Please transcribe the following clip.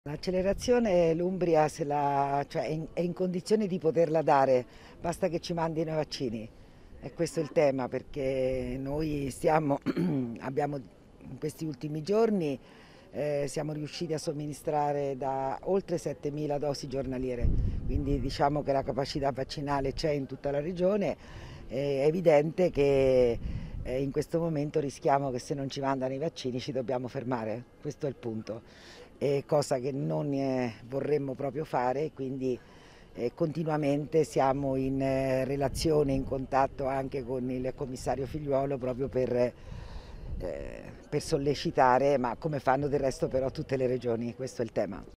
L'accelerazione l'Umbria cioè è in condizione di poterla dare, basta che ci mandino i vaccini. E questo è il tema, perché noi abbiamo in questi ultimi giorni siamo riusciti a somministrare da oltre 7.000 dosi giornaliere, quindi diciamo che la capacità vaccinale c'è in tutta la regione. È evidente che in questo momento rischiamo che se non ci mandano i vaccini ci dobbiamo fermare, questo è il punto, cosa che non vorremmo proprio fare, quindi continuamente siamo in relazione, in contatto anche con il commissario Figliuolo proprio per sollecitare, ma come fanno del resto però tutte le regioni, questo è il tema.